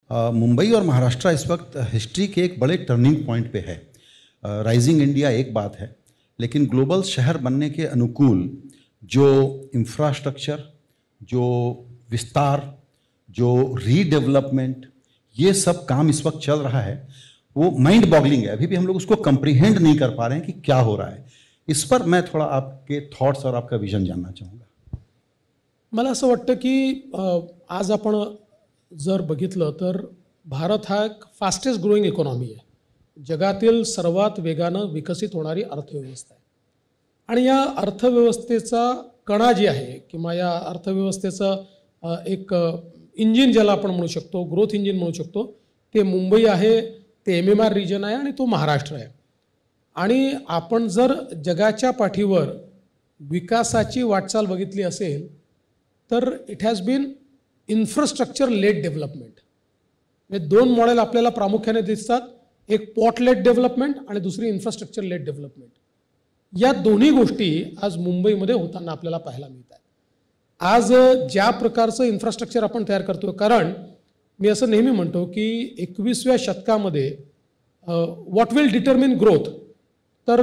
मुंबई और महाराष्ट्र इस वक्त हिस्ट्री के एक बड़े टर्निंग पॉइंट पे है। राइजिंग इंडिया एक बात है, लेकिन ग्लोबल शहर बनने के अनुकूल जो इंफ्रास्ट्रक्चर, जो विस्तार, जो रीडेवलपमेंट, ये सब काम इस वक्त चल रहा है, वो माइंड बॉगलिंग है। अभी भी हम लोग उसको कंप्रीहेंड नहीं कर पा रहे हैं कि क्या हो रहा है। इस पर मैं थोड़ा आपके थॉट्स और आपका विजन जानना चाहूँगा। मला असं वाटतं की आज आपण जर बघितलं तर भारत हा एक फास्टेस्ट ग्रोइंग इकॉनॉमी आहे, जगातील सर्वात वेगानं विकसित होणारी अर्थव्यवस्था आहे। आणि या अर्थव्यवस्थेचा कणा जी आहे किंवा या अर्थव्यवस्थेचं एक इंजिन ज्याला आपण म्हणू शकतो, ग्रोथ इंजिन म्हणू शकतो, ते मुंबई आहे, ते MMR रिजन आहे आणि तो महाराष्ट्र आहे। आणि आपण जर जगाच्या पाठीवर विकासाची वाटचाल बघितली असेल तर it has been infrastructure led development. हे दोन मॉडेल आपल्याला प्रामुख्याने दिसतात, एक पॉट लेड डेव्हलपमेंट आणि दुसरी इन्फ्रास्ट्रक्चर लेड डेव्हलपमेंट। या दोन्ही गोष्टी आज मुंबईमध्ये होताना आपल्याला पाहायला मिळतात। आज ज्या प्रकारचं इन्फ्रास्ट्रक्चर आपण तयार करतो, कारण मी असं नेहमी म्हणतो की 21व्या शतकामध्ये व्हॉट विल डिटर्मिन ग्रोथ, तर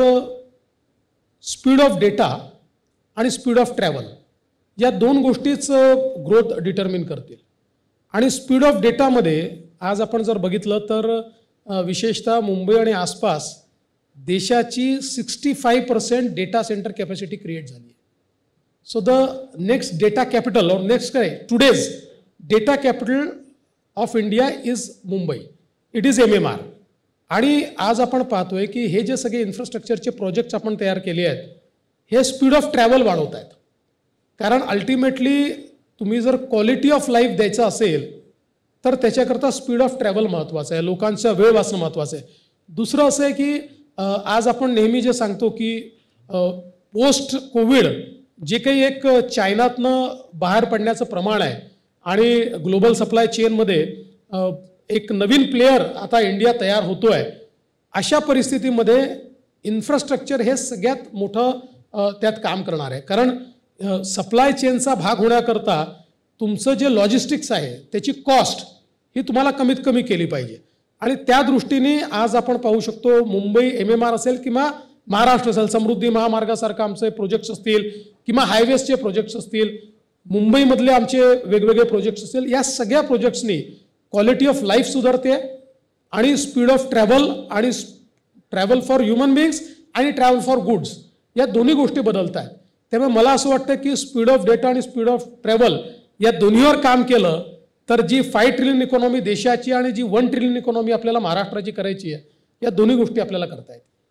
स्पीड ऑफ डेटा आणि स्पीड ऑफ ट्रॅव्हल या दोन गोष्टीच ग्रोथ डिटर्मिन करतील। आणि स्पीड ऑफ डेटामध्ये आज आपण जर बघितलं तर विशेषतः मुंबई आणि आसपास देशाची 65% डेटा सेंटर कॅपॅसिटी क्रिएट झाली आहे। So the next data capital or next काय today's data capital of India is Mumbai, it is MMR। आणि आज आपण पाहतोय की हे जे सगळे इन्फ्रास्ट्रक्चरचे प्रोजेक्ट्स आपण तयार केले आहेत, हे स्पीड ऑफ ट्रॅव्हल वाढवत आहेत। कारण अल्टिमेटली तुम्ही जर क्वालिटी ऑफ लाईफ द्यायचं असेल तर त्याच्याकरता स्पीड ऑफ ट्रॅव्हल महत्त्वाचं आहे, लोकांचा वेळ वाचणं महत्त्वाचं आहे। दुसरं असं आहे की आज आपण नेहमी जे सांगतो की पोस्ट कोविड जे काही एक चायनातनं बाहेर पडण्याचं प्रमाण आहे आणि ग्लोबल सप्लाय चेनमध्ये एक नवीन प्लेयर आता इंडिया तयार होतो आहे, अशा परिस्थितीमध्ये इन्फ्रास्ट्रक्चर हे सगळ्यात मोठं त्यात काम करणार आहे। कारण सप्लाय चेनचा भाग होण्याकरता तुमचं जे लॉजिस्टिक्स आहे त्याची कॉस्ट ही तुम्हाला कमीत कमी केली पाहिजे। आणि त्या दृष्टीने आज आपण पाहू शकतो मुंबई MMR असेल किंवा महाराष्ट्र असेल, समृद्धी महामार्गासारखं आमचे प्रोजेक्ट्स असतील किंवा हायवेजचे प्रोजेक्ट्स असतील, मुंबईमधले आमचे वेगवेगळे प्रोजेक्ट्स असतील, या सगळ्या प्रोजेक्ट्सनी क्वालिटी ऑफ लाईफ सुधारते आणि स्पीड ऑफ ट्रॅव्हल आणि ट्रॅव्हल फॉर ह्युमन बिंग्स आणि ट्रॅव्हल फॉर गुड्स या दोन्ही गोष्टी बदलत आहेत। त्यामुळे मला असं वाटतं की स्पीड ऑफ डेटा आणि स्पीड ऑफ ट्रॅव्हल या दोन्हीवर काम केलं तर जी 5 ट्रिलियन इकॉनॉमी देशाची आणि जी 1 ट्रिलियन इकॉनॉमी आपल्याला महाराष्ट्राची करायची आहे, या दोन्ही गोष्टी आपल्याला करता येतील।